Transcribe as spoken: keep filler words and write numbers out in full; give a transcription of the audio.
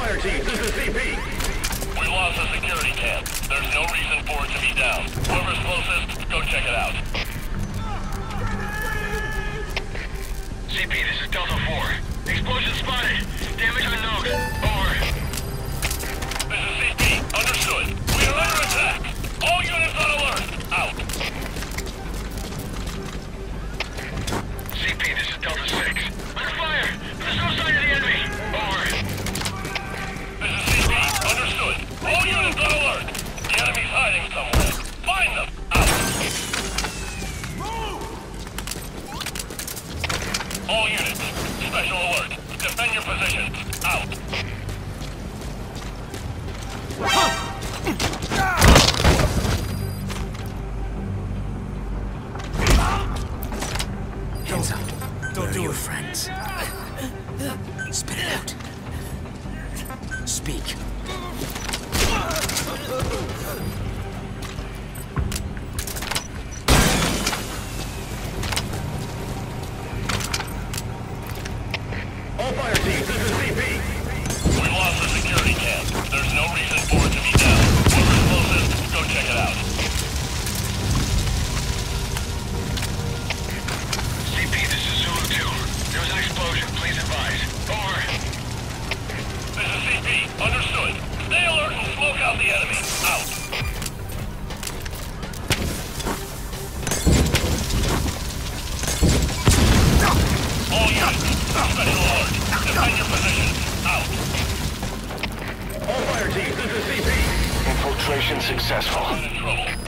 fire team, this is C P. We lost the security camp. There's no reason for it to be down. Whoever's closest, go check it out. C P, this is Delta four. Explosion spotted. Damage unknown. Over. This is C P. Understood. We are under attack. All units on alert. Out. C P, this is Delta six. Under fire. There's no sign of the enemy. Over. This is C P. Understood. All units on alert. The enemy's hiding somewhere. Find them. Out. All units. Special alert. Defend your positions. Out. Hands up. Don't do it, friends. Spit it out. Speak. All fire teams, this is C P. We lost the security camp. There's no reason for it to be down. Whoever's closest, go check it out. C P, this is Zulu two. There was an explosion. Please advise. Over. This is C P. Understood. Stay alert and smoke out the enemy. Out. All units. Special alert. Defend your positions. Out. All fire teams, this is C P. Infiltration successful. In trouble.